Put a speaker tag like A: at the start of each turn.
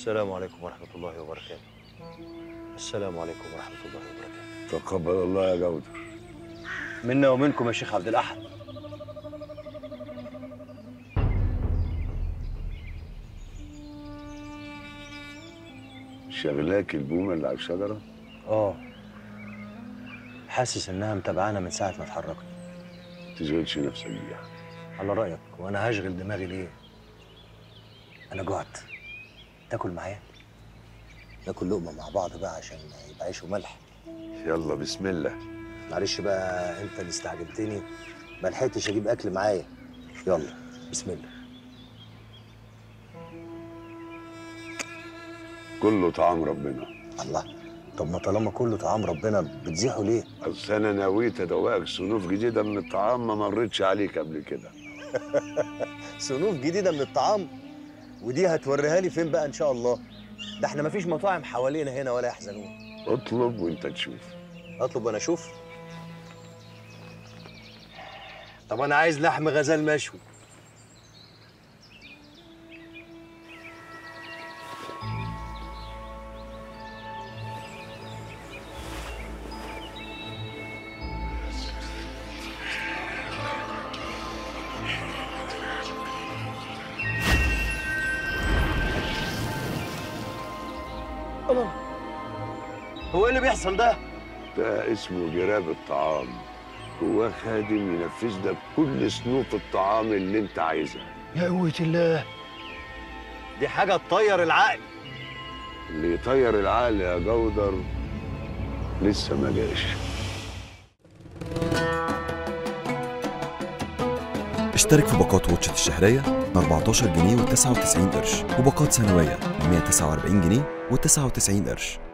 A: السلام عليكم ورحمة الله وبركاته. السلام عليكم ورحمة الله وبركاته.
B: تقبل الله يا جودر.
A: منا ومنكم يا شيخ عبد الأحد.
B: شغلاك البومة اللي على الشجرة؟
A: حاسس إنها متابعانا من ساعة ما اتحركنا.
B: ما تشغلش نفسك بيها.
A: على رأيك، وأنا هشغل دماغي ليه؟ أنا جوعت. تاكل معايا؟ ناكل لقمة مع بعض بقى عشان يبقى عيش وملح.
B: يلا بسم الله.
A: معلش بقى، أنت اللي استعجلتني، ما لحقتش أجيب أكل معايا. يلا بسم الله.
B: كله طعام ربنا.
A: الله، طب ما طالما كله طعام ربنا بتزيحوا ليه؟
B: اصل انا نويت ادوقك صنوف جديده من الطعام ما مرتش عليك قبل كده.
A: صنوف جديدة من الطعام؟ ودي هتوريها لي فين بقى إن شاء الله؟ ده احنا مفيش مطاعم حوالينا هنا ولا يحزنون.
B: اطلب وانت تشوف.
A: اطلب وانا اشوف؟ طب انا عايز لحم غزال مشوي. الله، هو ايه اللي بيحصل ده؟
B: ده اسمه جراب الطعام. هو خادم ينفذ لك كل صنوف الطعام اللي انت عايزها.
A: يا قوة الله، دي حاجة تطير العقل.
B: اللي يطير العقل يا جودر لسه ما جاش.
C: اشترك في باقات واتشت الشهرية ب 14 جنيه و99 قرش، وباقات سنوية ب 149 جنيه و99 قرش.